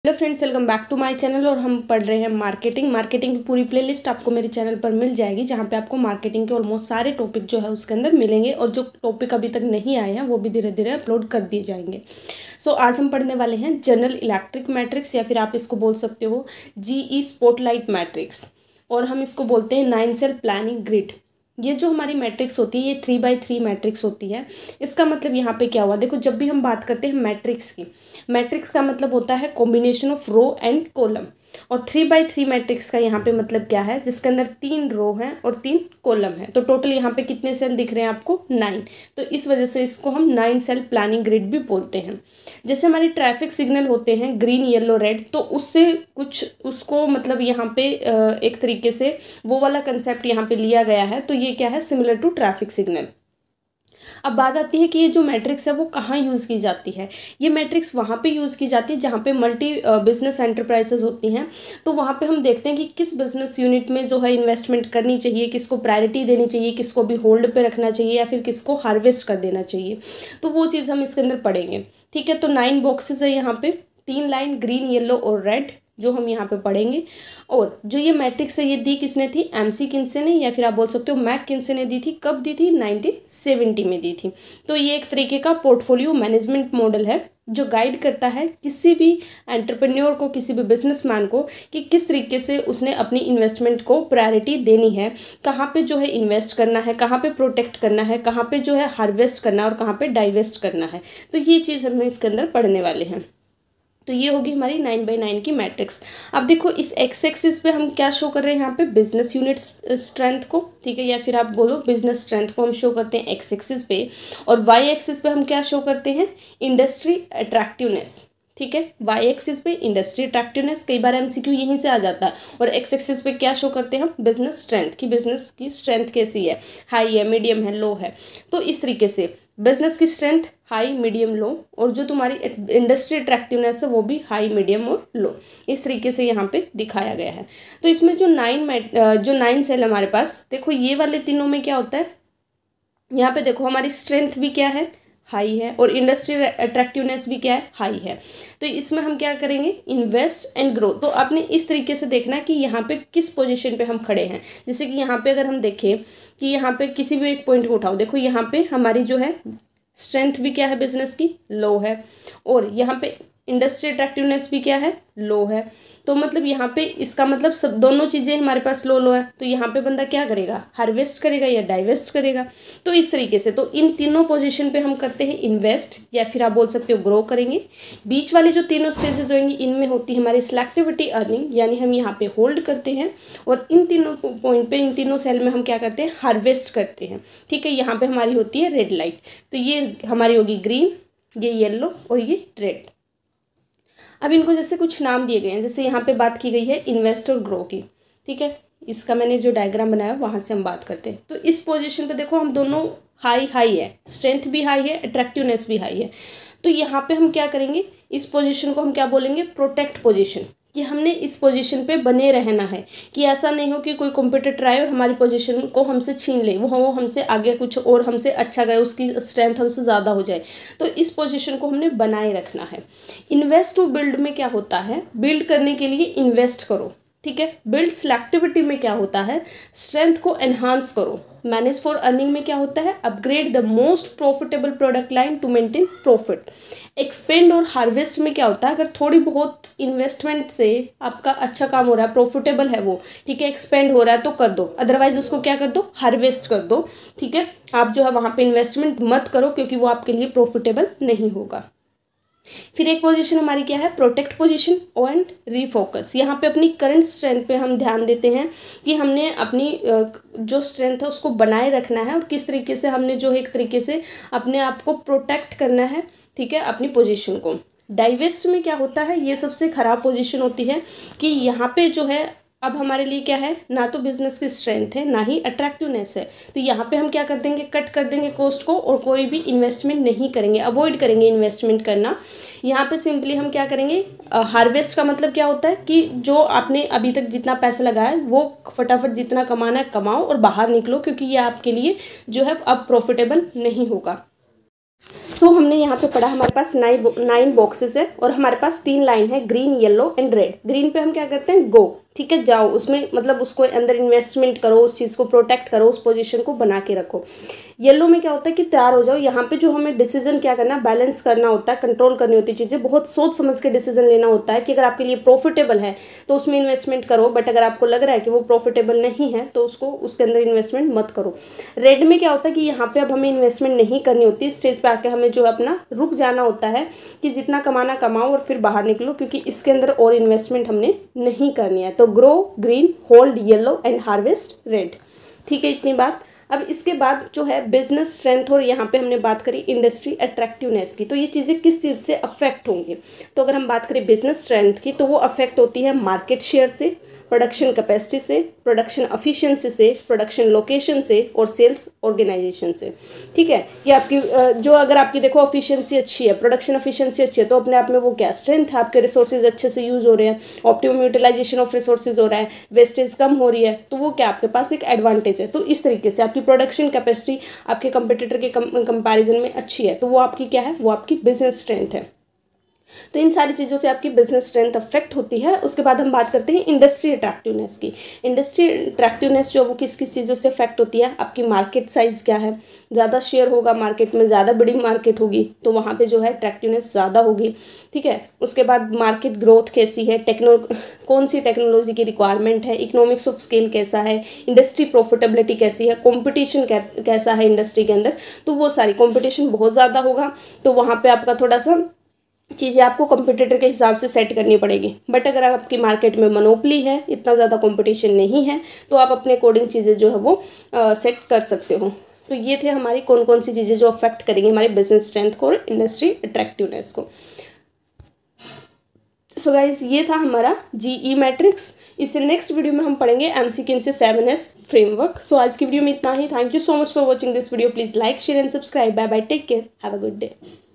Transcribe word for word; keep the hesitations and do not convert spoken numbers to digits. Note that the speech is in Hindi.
Hello friends, welcome back to my channel. और हम पढ़ रहे हैं मार्केटिंग मार्केटिंग की पूरी प्लेलिस्ट आपको मेरे चैनल पर मिल जाएगी, जहां पे आपको मार्केटिंग के ऑलमोस्ट सारे टॉपिक जो है उसके अंदर मिलेंगे, और जो टॉपिक अभी तक नहीं आए हैं वो भी धीरे धीरे अपलोड कर दिए जाएंगे। सो so, आज हम पढ़ने वाले हैं जनरल इलेक्ट्रिक मैट्रिक्स, या फिर आप इसको बोल सकते हो जीई स्पॉटलाइट मैट्रिक्स, और हम इसको बोलते हैं नाइन सेल प्लानिंग ग्रिड। ये जो हमारी मैट्रिक्स होती है ये थ्री बाई थ्री मैट्रिक्स होती है। इसका मतलब यहाँ पे क्या हुआ, देखो जब भी हम बात करते हैं मैट्रिक्स की, मैट्रिक्स का मतलब होता है combination of row and column, और थ्री बाई थ्री मैट्रिक्स का यहाँ पे मतलब क्या है, जिसके अंदर तीन रो हैं और तीन कॉलम है। तो टोटल यहाँ पे कितने सेल दिख रहे हैं आपको, नाइन। तो इस वजह से इसको हम नाइन सेल प्लानिंग ग्रिड भी बोलते हैं। जैसे हमारी ट्रैफिक सिग्नल होते हैं ग्रीन येलो रेड, तो उससे कुछ उसको मतलब यहाँ पे एक तरीके से वो वाला कंसेप्ट यहाँ पे लिया गया है। तो ये क्या है, सिमिलर टू ट्रैफिक सिग्नल। अब बात आती है कि ये जो मैट्रिक्स है वो कहाँ यूज़ की जाती है। ये मैट्रिक्स वहाँ पे यूज़ की जाती है जहाँ पे मल्टी बिजनेस एंटरप्राइजेज होती हैं। तो वहाँ पे हम देखते हैं कि किस बिजनेस यूनिट में जो है इन्वेस्टमेंट करनी चाहिए, किसको प्रायोरिटी देनी चाहिए, किसको भी होल्ड पे रखना चाहिए, या फिर किसको हार्वेस्ट कर देना चाहिए। तो वो चीज़ हम इसके अंदर पढ़ेंगे। ठीक है, तो नाइन बॉक्सेस है यहाँ पे, तीन लाइन ग्रीन येलो और रेड जो हम यहाँ पे पढ़ेंगे। और जो ये मैट्रिक्स है ये दी किसने थी, एमसी किन्से ने, या फिर आप बोल सकते हो मैक किन्से ने दी थी। कब दी थी, नाइनटीन सेवेंटी में दी थी। तो ये एक तरीके का पोर्टफोलियो मैनेजमेंट मॉडल है जो गाइड करता है किसी भी एंटरप्रेन्योर को, किसी भी बिजनेसमैन को, कि किस तरीके से उसने अपनी इन्वेस्टमेंट को प्रायोरिटी देनी है, कहाँ पे जो है इन्वेस्ट करना है, कहाँ पे प्रोटेक्ट करना है, कहाँ पे जो है हार्वेस्ट करना है, और कहाँ पे डाइवेस्ट करना है। तो ये चीज़ हम इसके अंदर पढ़ने वाले हैं। तो ये होगी हमारी नाइन बाई नाइन की मैट्रिक्स। अब देखो इस एक्स एक्सिस पे हम क्या शो कर रहे हैं, यहाँ पे बिजनेस यूनिट स्ट्रेंथ को, ठीक है, या फिर आप बोलो बिजनेस स्ट्रेंथ को हम शो करते हैं एक्स एक्सिस पे, और वाई एक्सिस पे हम क्या शो करते हैं, इंडस्ट्री अट्रैक्टिवनेस। ठीक है, वाई एक्सिस पे इंडस्ट्री अट्रैक्टिवनेस, कई बार एमसीक्यू यहीं से आ जाता है। और एक्स एक्सिस पे क्या शो करते हैं हम, बिजनेस स्ट्रेंथ की, बिजनेस की स्ट्रेंथ कैसी है, हाई है, मीडियम है, लो है। तो इस तरीके से बिजनेस की स्ट्रेंथ हाई, मीडियम, लो, और जो तुम्हारी इंडस्ट्री अट्रैक्टिवनेस है वो भी हाई, मीडियम और लो। इस तरीके से यहाँ पे दिखाया गया है। तो इसमें जो नाइन जो नाइन सेल हमारे पास, देखो ये वाले तीनों में क्या होता है, यहाँ पे देखो हमारी स्ट्रेंथ भी क्या है, हाई है, और इंडस्ट्री अट्रैक्टिवनेस भी क्या है, हाई है। तो इसमें हम क्या करेंगे, इन्वेस्ट एंड ग्रो। तो आपने इस तरीके से देखना है कि यहाँ पे किस पोजीशन पे हम खड़े हैं। जैसे कि यहाँ पे अगर हम देखें कि यहाँ पे किसी भी एक पॉइंट को उठाओ, देखो यहाँ पे हमारी जो है स्ट्रेंथ भी क्या है बिजनेस की, लो है, और यहाँ पे इंडस्ट्री अट्रैक्टिवनेस भी क्या है, लो है। तो मतलब यहाँ पे इसका मतलब सब दोनों चीज़ें हमारे पास लो लो है। तो यहाँ पे बंदा क्या करेगा, हार्वेस्ट करेगा या डाइवेस्ट करेगा। तो इस तरीके से तो इन तीनों पोजीशन पे हम करते हैं इन्वेस्ट, या फिर आप बोल सकते हो ग्रो करेंगे। बीच वाले जो तीनों स्टेजेस होंगी इनमें होती है हमारी सिलेक्टिविटी अर्निंग, यानी हम यहाँ पे होल्ड करते हैं। और इन तीनों पॉइंट पे, इन तीनों सेल में हम क्या करते हैं, हार्वेस्ट करते हैं। ठीक है, यहाँ पे हमारी होती है रेड लाइट। तो ये हमारी होगी ग्रीन, ये येलो और ये रेड। अब इनको जैसे कुछ नाम दिए गए हैं, जैसे यहाँ पे बात की गई है इन्वेस्ट और ग्रो की। ठीक है, इसका मैंने जो डायग्राम बनाया वहाँ से हम बात करते हैं। तो इस पोजीशन पे देखो हम दोनों हाई हाई है, स्ट्रेंथ भी हाई है, अट्रैक्टिवनेस भी हाई है। तो यहाँ पे हम क्या करेंगे, इस पोजीशन को हम क्या बोलेंगे, प्रोटेक्ट पोजीशन, कि हमने इस पोजीशन पे बने रहना है, कि ऐसा नहीं हो कि कोई कॉम्पिटिटर आए और हमारी पोजीशन को हमसे छीन ले, वो वो हमसे आगे कुछ और हमसे अच्छा गए, उसकी स्ट्रेंथ हमसे ज़्यादा हो जाए। तो इस पोजीशन को हमने बनाए रखना है। इन्वेस्ट टू बिल्ड में क्या होता है, बिल्ड करने के लिए इन्वेस्ट करो। ठीक है, बिल्ड सिलेक्टिविटी में क्या होता है, स्ट्रेंथ को एनहांस करो। मैनेज फॉर अर्निंग में क्या होता है, upgrade the most profitable product line to maintain profit. Expand और हार्वेस्ट में क्या होता है, अगर थोड़ी बहुत इन्वेस्टमेंट से आपका अच्छा काम हो रहा है, प्रॉफिटेबल है वो, ठीक है, एक्सपेंड हो रहा है तो कर दो, अदरवाइज उसको क्या कर दो, हार्वेस्ट कर दो। ठीक है, आप जो है वहाँ पे इन्वेस्टमेंट मत करो, क्योंकि वो आपके लिए प्रॉफिटेबल नहीं होगा। फिर एक पोजीशन हमारी क्या है, प्रोटेक्ट पोजीशन एंड रीफोकस। यहाँ पे अपनी करंट स्ट्रेंथ पे हम ध्यान देते हैं कि हमने अपनी जो स्ट्रेंथ है उसको बनाए रखना है, और किस तरीके से हमने जो है एक तरीके से अपने आप को प्रोटेक्ट करना है। ठीक है, अपनी पोजीशन को। डाइवेस्ट में क्या होता है, ये सबसे खराब पोजीशन होती है, कि यहाँ पे जो है अब हमारे लिए क्या है, ना तो बिजनेस की स्ट्रेंथ है, ना ही अट्रैक्टिवनेस है। तो यहाँ पे हम क्या कर देंगे, कट कर देंगे कॉस्ट को, और कोई भी इन्वेस्टमेंट नहीं करेंगे, अवॉइड करेंगे इन्वेस्टमेंट करना। यहाँ पे सिंपली हम क्या करेंगे, हार्वेस्ट का मतलब क्या होता है कि जो आपने अभी तक जितना पैसा लगाया है वो फटाफट जितना कमाना है कमाओ और बाहर निकलो, क्योंकि ये आपके लिए जो है अब प्रॉफिटेबल नहीं होगा। सो so, हमने यहाँ पे पढ़ा, हमारे पास नाइन नाइन बॉक्सेस है और हमारे पास तीन लाइन है, green, yellow and red. Green पे हम क्या करते हैं, गो, ठीक है, जाओ, उसमें मतलब उसको अंदर इन्वेस्टमेंट करो, उस चीज़ को प्रोटेक्ट करो, उस पोजीशन को बना के रखो। येलो में क्या होता है कि तैयार हो जाओ। यहाँ पे जो हमें डिसीजन क्या करना, बैलेंस करना होता है, कंट्रोल करनी होती है चीज़ें, बहुत सोच समझ के डिसीजन लेना होता है कि अगर आपके लिए प्रॉफिटेबल है तो उसमें इन्वेस्टमेंट करो, बट अगर आपको लग रहा है कि वो प्रॉफिटेबल नहीं है तो उसको उसके अंदर इन्वेस्टमेंट मत करो। रेड में क्या होता है कि यहाँ पे अब हमें इन्वेस्टमेंट नहीं करनी होती, स्टेज पे आके हमें जो अपना रुक जाना होता है कि जितना कमाना कमाओ और फिर बाहर निकलो, क्योंकि इसके अंदर और इन्वेस्टमेंट हमने नहीं करनी है। तो grow green, hold yellow and harvest red, ठीक है, इतनी बात। अब इसके बाद जो है बिजनेस स्ट्रेंथ, और यहाँ पे हमने बात करी इंडस्ट्री अट्रैक्टिवनेस की। तो ये चीज़ें किस चीज़ से अफेक्ट होंगी, तो अगर हम बात करें बिजनेस स्ट्रेंथ की तो वो अफेक्ट होती है मार्केट शेयर से, प्रोडक्शन कैपेसिटी से, प्रोडक्शन एफिशिएंसी से, प्रोडक्शन लोकेशन से और सेल्स ऑर्गेनाइजेशन से, ठीक है। ये आपकी जो अगर आपकी देखो एफिशिएंसी अच्छी है, प्रोडक्शन एफिशिएंसी अच्छी है, तो अपने आप में वो क्या स्ट्रेंथ है, आपके रिसोर्सेज अच्छे से यूज़ हो रहे हैं, ऑप्टिमम यूटिलाइजेशन ऑफ रिसोर्सेज हो रहा है, वेस्टेज कम हो रही है, तो वो क्या आपके पास एक एडवांटेज है। तो इस तरीके से आपकी प्रोडक्शन कैपेसिटी आपके कंपटीटर के कंपैरिजन में अच्छी है, तो वो आपकी क्या है, वो आपकी बिजनेस स्ट्रेंथ है। तो इन सारी चीज़ों से आपकी बिजनेस स्ट्रेंथ अफेक्ट होती है। उसके बाद हम बात करते हैं इंडस्ट्री अट्रैक्टिवनेस की। इंडस्ट्री अट्रैक्टिवनेस जो वो किस किस चीज़ों से अफेक्ट होती है, आपकी मार्केट साइज़ क्या है, ज़्यादा शेयर होगा मार्केट में, ज़्यादा बड़ी मार्केट होगी तो वहाँ पे जो है अट्रैक्टिवनेस ज़्यादा होगी, ठीक है। उसके बाद मार्केट ग्रोथ कैसी है, टेक्नो कौन सी टेक्नोलॉजी की रिक्वायरमेंट है, इकोनॉमिक्स ऑफ स्केल कैसा है, इंडस्ट्री प्रॉफिटेबिलिटी कैसी है, कॉम्पिटिशन कैसा है इंडस्ट्री के अंदर, तो वो सारी कॉम्पिटिशन बहुत ज़्यादा होगा तो वहाँ पर आपका थोड़ा सा चीज़ें आपको कंपटीटर के हिसाब से सेट करनी पड़ेगी। बट अगर आपकी मार्केट में मोनोपली है, इतना ज़्यादा कंपटीशन नहीं है, तो आप अपने अकॉर्डिंग चीज़ें जो है वो आ, सेट कर सकते हो। तो ये थे हमारी कौन कौन सी चीज़ें जो अफेक्ट करेंगी हमारी बिजनेस स्ट्रेंथ को और इंडस्ट्री अट्रैक्टिवनेस को। सो गाइज ये था हमारा जीई मैट्रिक्स। इससे नेक्स्ट वीडियो में हम पढ़ेंगे एमसीक्यू से सेवन एस फ्रेमवर्क। सो आज की वीडियो में इतना ही। Thank you so much for watching this video. Please like share and subscribe. Bye bye, take care, have a good day.